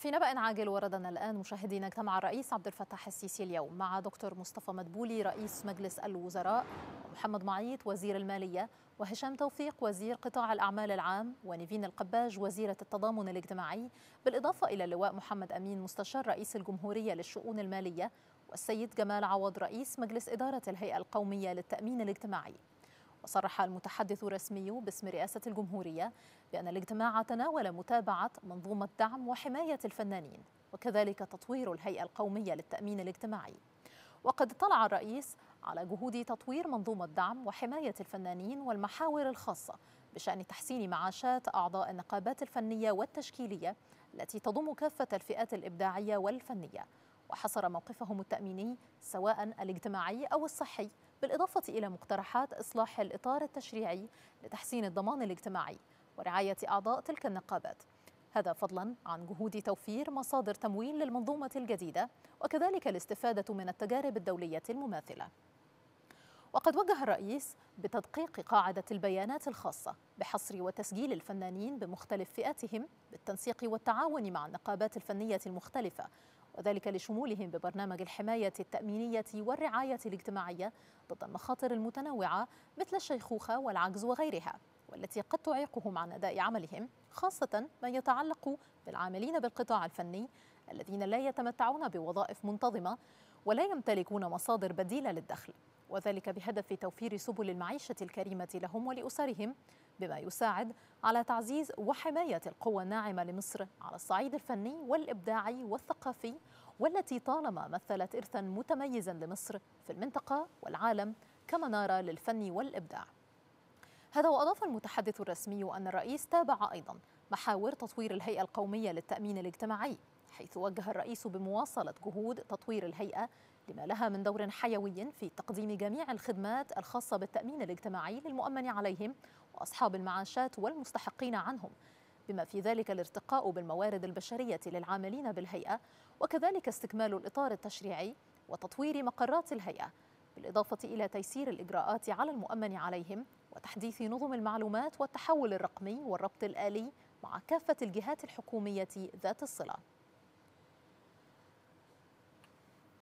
في نبأ عاجل وردنا الآن مشاهدينا، اجتمع الرئيس عبد الفتاح السيسي اليوم مع دكتور مصطفى مدبولي رئيس مجلس الوزراء، ومحمد معيط وزير المالية، وهشام توفيق وزير قطاع الأعمال العام، ونيفين القباج وزيرة التضامن الاجتماعي، بالإضافة إلى اللواء محمد أمين مستشار رئيس الجمهورية للشؤون المالية، والسيد جمال عوض رئيس مجلس إدارة الهيئة القومية للتأمين الاجتماعي. وصرح المتحدث الرسمي باسم رئاسة الجمهورية بأن الاجتماع تناول متابعة منظومة دعم وحماية الفنانين، وكذلك تطوير الهيئة القومية للتأمين الاجتماعي. وقد اطلع الرئيس على جهود تطوير منظومة دعم وحماية الفنانين والمحاور الخاصة بشأن تحسين معاشات أعضاء النقابات الفنية والتشكيلية التي تضم كافة الفئات الإبداعية والفنية، وحصر موقفهم التأميني سواء الاجتماعي أو الصحي، بالإضافة إلى مقترحات إصلاح الإطار التشريعي لتحسين الضمان الاجتماعي ورعاية أعضاء تلك النقابات، هذا فضلا عن جهود توفير مصادر تمويل للمنظومة الجديدة، وكذلك الاستفادة من التجارب الدولية المماثلة. وقد وجه الرئيس بتدقيق قاعدة البيانات الخاصة بحصر وتسجيل الفنانين بمختلف فئاتهم بالتنسيق والتعاون مع النقابات الفنية المختلفة، وذلك لشمولهم ببرنامج الحماية التأمينية والرعاية الاجتماعية ضد المخاطر المتنوعة مثل الشيخوخة والعجز وغيرها، والتي قد تعيقهم عن أداء عملهم، خاصة ما يتعلق بالعاملين بالقطاع الفني الذين لا يتمتعون بوظائف منتظمة ولا يمتلكون مصادر بديلة للدخل، وذلك بهدف توفير سبل المعيشة الكريمة لهم ولأسرهم، بما يساعد على تعزيز وحماية القوى الناعمة لمصر على الصعيد الفني والإبداعي والثقافي، والتي طالما مثلت إرثا متميزا لمصر في المنطقة والعالم كمنارة للفن والإبداع. هذا وأضاف المتحدث الرسمي أن الرئيس تابع أيضا محاور تطوير الهيئة القومية للتأمين الاجتماعي، حيث وجه الرئيس بمواصلة جهود تطوير الهيئة لما لها من دور حيوي في تقديم جميع الخدمات الخاصة بالتأمين الاجتماعي للمؤمن عليهم وأصحاب المعاشات والمستحقين عنهم، بما في ذلك الارتقاء بالموارد البشرية للعاملين بالهيئة، وكذلك استكمال الإطار التشريعي وتطوير مقرات الهيئة، بالإضافة إلى تيسير الإجراءات على المؤمن عليهم وتحديث نظم المعلومات والتحول الرقمي والربط الآلي مع كافة الجهات الحكومية ذات الصلة.